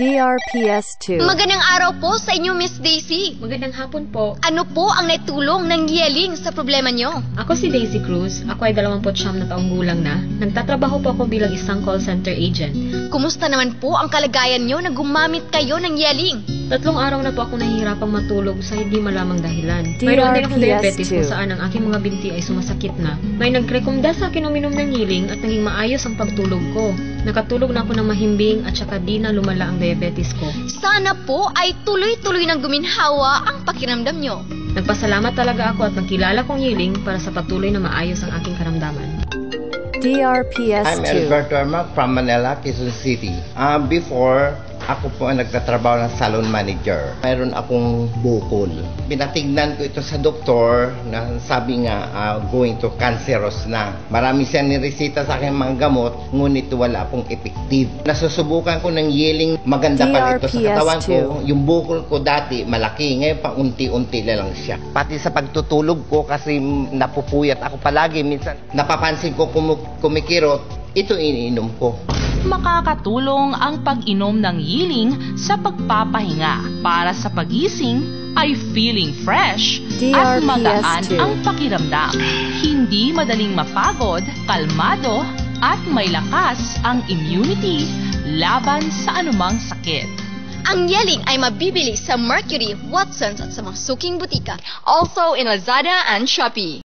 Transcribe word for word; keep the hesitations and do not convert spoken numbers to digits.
D R P S two. Magandang araw po sa inyo, Miss Daisy. Magandang hapon po. Ano po ang naitulong ng Yeling sa problema nyo? Ako si Daisy Cruz. Ako ay dalawampu't siyam na taong gulang na. Nagtatrabaho po ako bilang isang call center agent. Kumusta naman po ang kalagayan nyo na gumamit kayo ng Yeling? Tatlong araw na po ako nahihirapang matulog sa hindi malamang dahilan. D R P S two. Mayroon din akong diabetes kung saan ang aking mga binti ay sumasakit na. May nagrekomenda sa akin uminom ng Yeling at naging maayos ang pagtulog ko. Nakatulog na ako ng mahimbing at saka di na lumala ang diabetes ko. Sana po ay tuloy-tuloy ng guminhawa ang pakiramdam nyo. Nagpasalamat talaga ako at nagkilala kong Yeling para sa patuloy na maayos ang aking karamdaman. D R P S two. I'm Alberto Armac from Manila, Quezon City. Uh, before, ako po ang nagtatrabaho ng salon manager. Mayroon akong bukol. Pinatignan ko ito sa doktor na sabi nga uh, going to cancerous na. Marami siyang niresita sa akin mga gamot, ngunit wala akong effective. Nasusubukan ko ng Yeling, maganda pa nito sa katawan ko. Yung bukol ko dati malaki, ngayon pa unti-unti na lang siya. Pati sa pagtutulog ko kasi napupuyat ako palagi. Minsan napapansin ko kum- kumikirot, ito iniinom ko. Makakatulong ang pag-inom ng Yeling sa pagpapahinga para sa pagising ay feeling fresh D R P S two. at magaan ang pakiramdam. Hindi madaling mapagod, kalmado at may lakas ang immunity laban sa anumang sakit. Ang Yeling ay mabibili sa Mercury, Watsons at sa mga suking butika. Also in Lazada and Shopee.